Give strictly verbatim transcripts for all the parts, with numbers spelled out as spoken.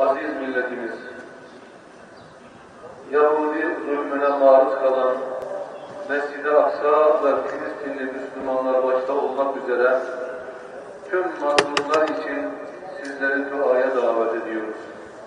aziz milletimiz, Yahudi zulmüne maruz kalan Mescid-i Aksa ve Filistinli Müslümanlar başta olmak üzere tüm mazlumlar için sizleri duaya davet ediyoruz.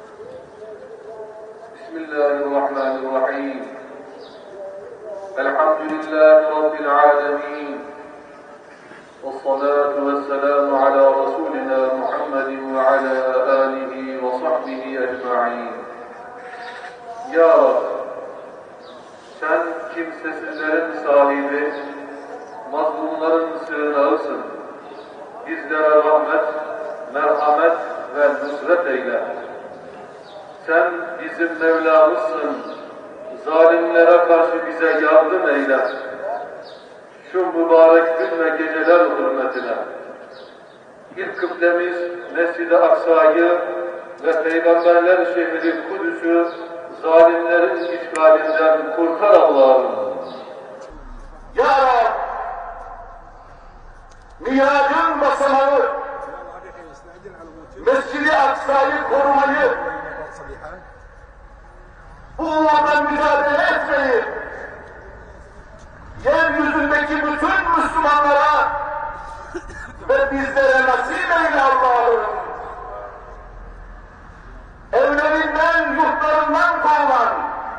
Bismillahirrahmanirrahim. Elhamdülillahi Rabbil alemin. Vessalatu vesselamu ala Resulina Muhammedin ve ala alihi ve sahbihi ecma'in. Ya Rab, sen kimsesizlerin sahibi, mazlumların sığınağısın. Bizlere rahmet, merhamet ve nusret eyle. Sen bizim Mevlamızsın. Zalimlere karşı bize yardım eyle. Şu mübarek gün ve geceler hürmetine. İlk kıblemiz Mescid-i Aksa'yı ve Peygamberler şehri Kudüs'ü zalimlerin işgalinden kurtar Allah'ım. Ya Rab, Miracın basamağı, Mescid-i Aksa'yı korumayı, bu uğurda mücadele etmeyi, yeryüzündeki bütün Müslümanlara ve bizlere nasip eyle Allah'ım. Evlerinden, yurtlarından kovulan,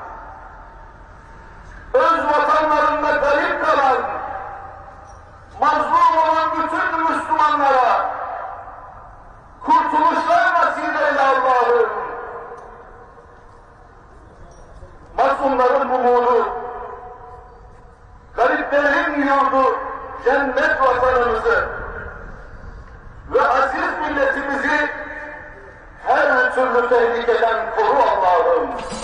öz vatanlarında garip kalan, mazlum olan bütün Müslümanlara kurtuluşlar nasip eyle Allah'ım. Mazlumların umudu, gariplerin yurdu, cennet vatanımızı ve aziz milletimizi her türlü tehlikeden koru Allah'ım.